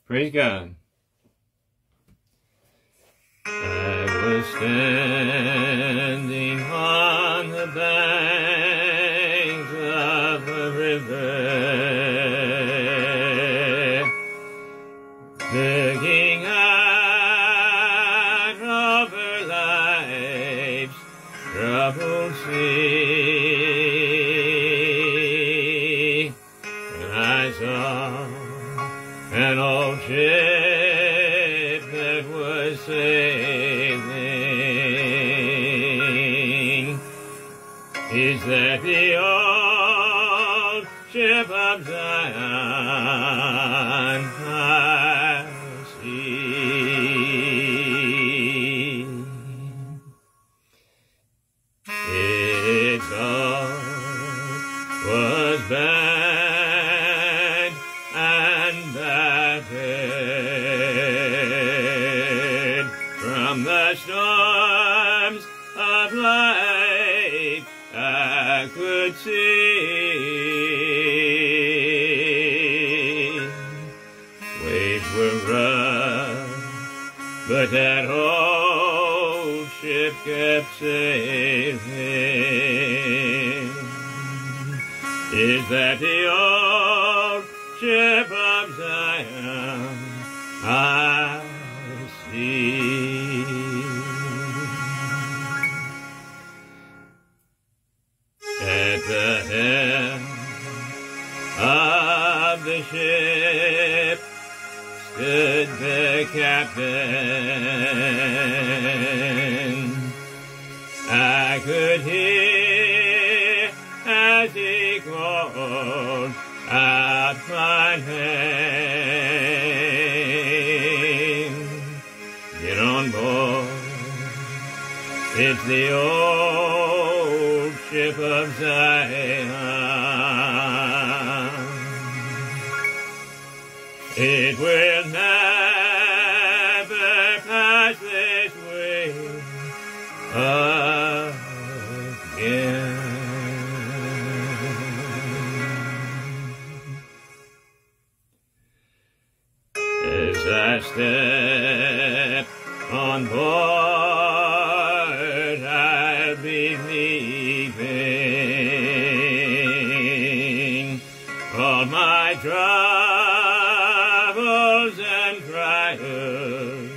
Praise God. I was standing on the banks of a river, looking out over life's troubled sea, and I saw an old ship that was sailing. Is that the old ship of Zion I see? Its all was bad and battered from the storms of life I could see. Waves were rough, but that old ship kept sailing. Is that the old ship of Zion I see? At the head of the ship stood the captain. I could hear as he called out my name. Get on board, it's the old ship of Zion. It will never pass this way again. As I step on board, I'll be leaving all my troubles and trials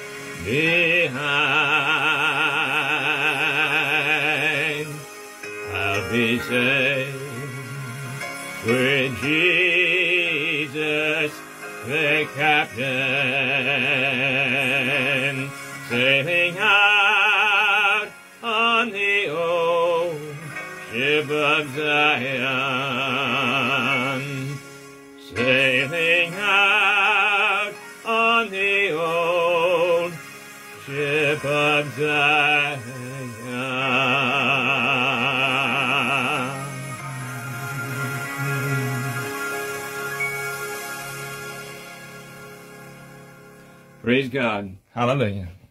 behind. I'll be safe with Jesus the captain, sailing out on the old ship of Zion, sailing out on the old ship of Zion. Praise God. Hallelujah.